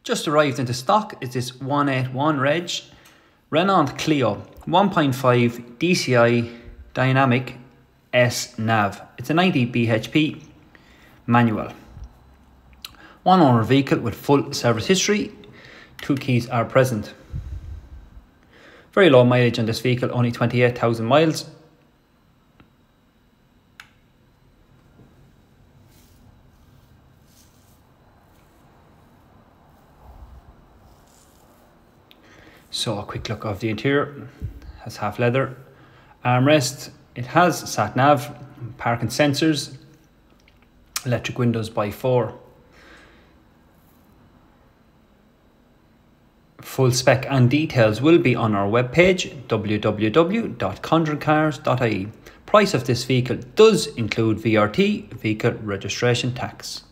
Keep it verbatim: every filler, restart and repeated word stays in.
Just arrived into stock is this one eighty-one reg Renault Clio one point five D C I Dynamique S nav. It's a ninety B H P manual. One owner vehicle with full service history. Two keys are present. Very low mileage on this vehicle, only twenty-eight thousand miles. So a quick look of the interior. Has half leather armrest. It has sat nav, parking sensors, electric windows by four. Full spec and details will be on our webpage w w w dot conjured cars dot I E. Price of this vehicle does include V R T, vehicle registration tax.